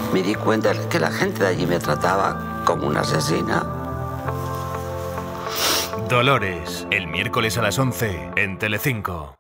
Me di cuenta que la gente de allí me trataba como una asesina. Dolores, el miércoles a las 11 en Telecinco.